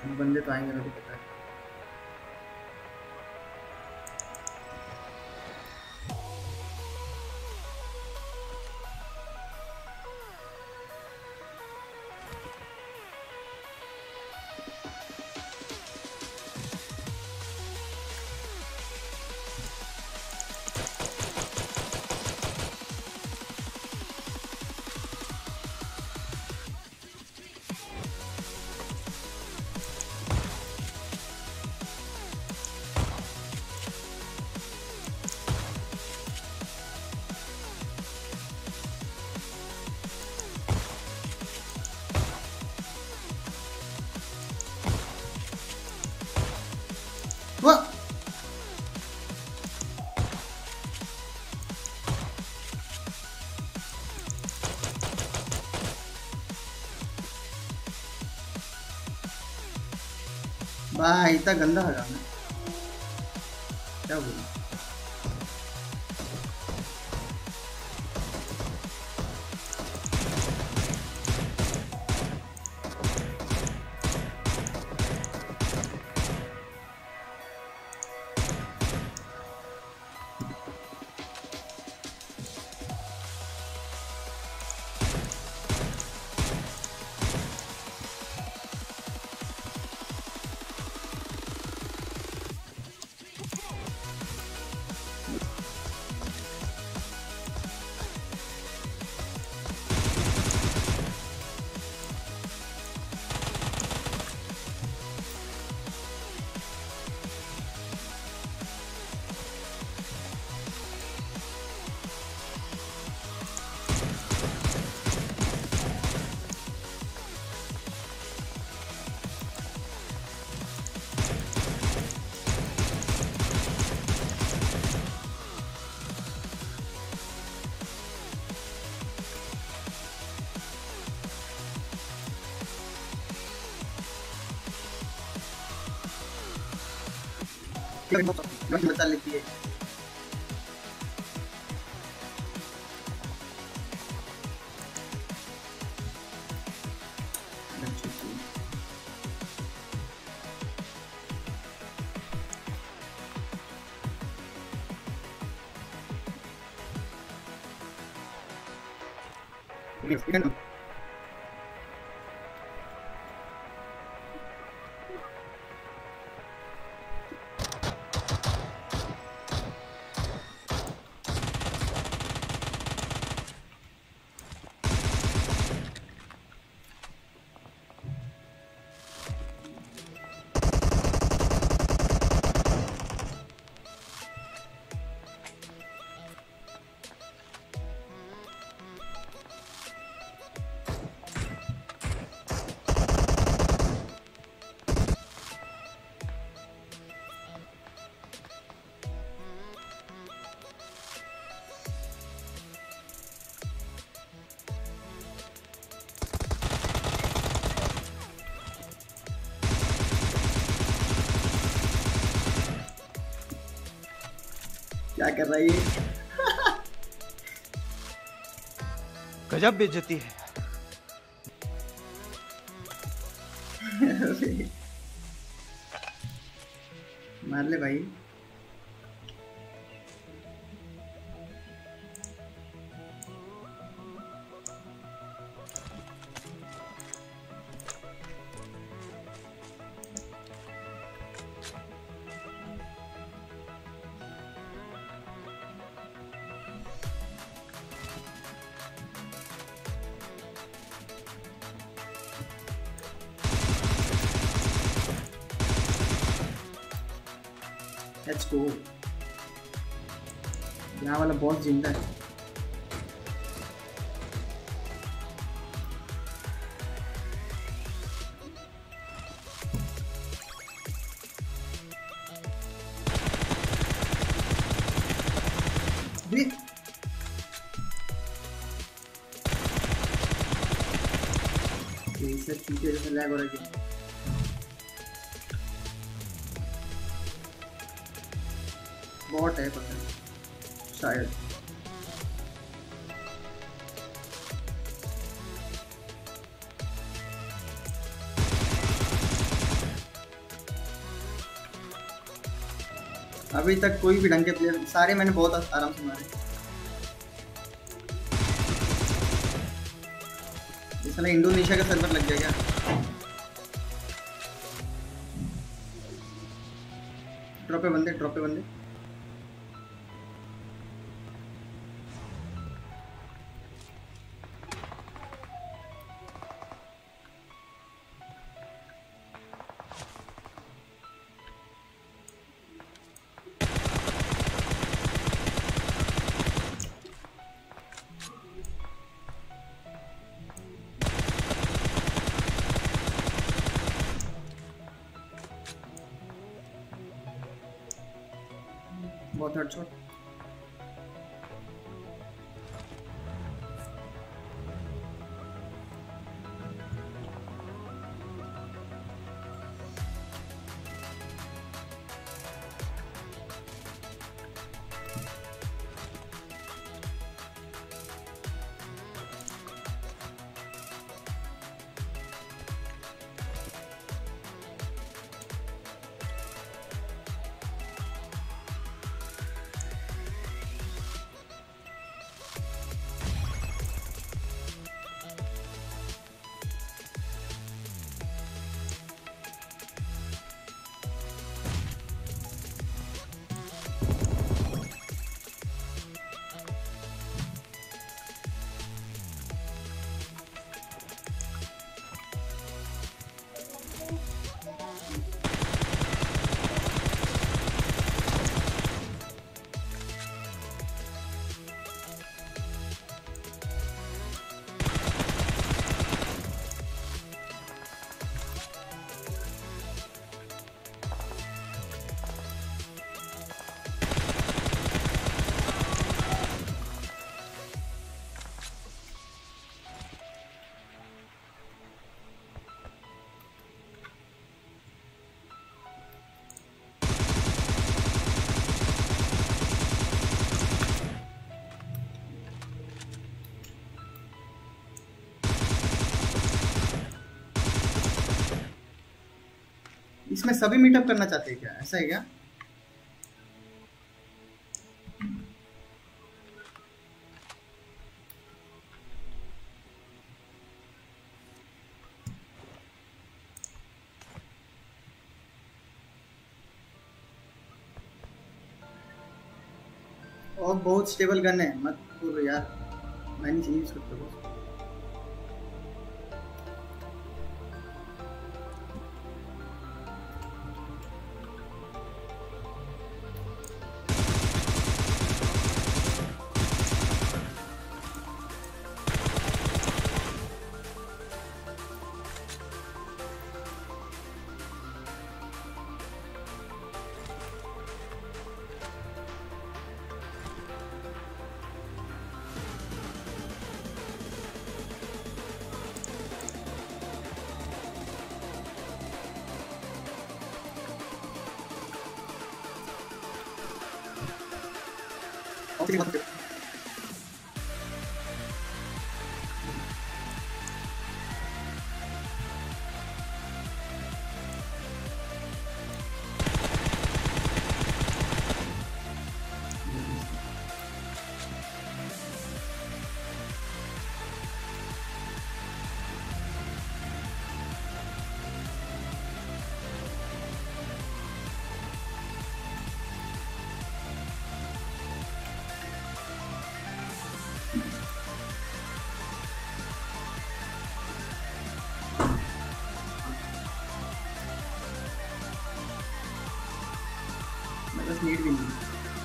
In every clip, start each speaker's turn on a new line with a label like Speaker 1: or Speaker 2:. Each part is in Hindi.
Speaker 1: बंदे तो आएंगे, मेरे को पता है। वाह भाई, इतना गंदा लगा मैं, क्या बोलूं। बता लेती है। क्या कर रहा है ये?
Speaker 2: गजब बेइज्जती है।
Speaker 1: मार ले भाई। Let's go. यहाँ वाला बॉस जिंदा है। इससे पीछे जैसे लैग हो रहा है। बॉट है पता नहीं, शायद। अभी तक कोई भी ढंग के प्लेयर, सारे मैंने बहुत आराम से मारे। इस साला इंडोनेशिया का सर्वर लग गया क्या? ड्रॉप पे बंदे, ड्रॉप पे बंदे। बहुत हेडशॉट। इसमें सभी मीटअप करना चाहते हैं क्या? ऐसा है क्या? और बहुत स्टेबल गन है, मत बोलो यार, मैं नहीं यूज करता बस। बस नीड भी नहीं।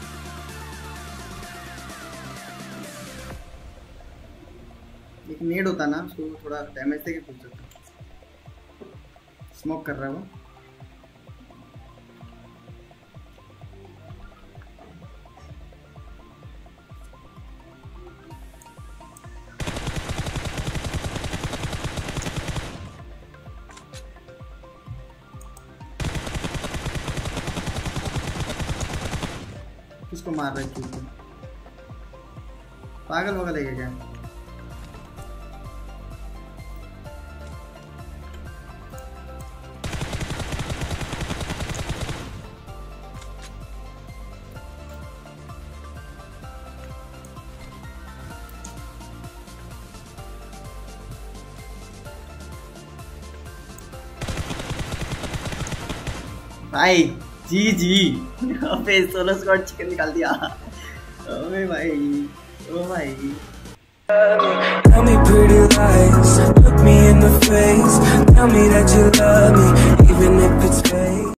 Speaker 1: एक नीड होता ना, उसको थोड़ा डैमेज देके पूछ सकता। स्मोक कर रहा है वो। किसको मार रहा है? क्यों पागल वगल है क्या? भाई जी जी। अबे सोलो स्क्वाड चिकन निकाल दिया। अबे भाई, ओ भाई।
Speaker 3: Tell me pretty lies, look me in the face, tell me that you love me, even if it's fake.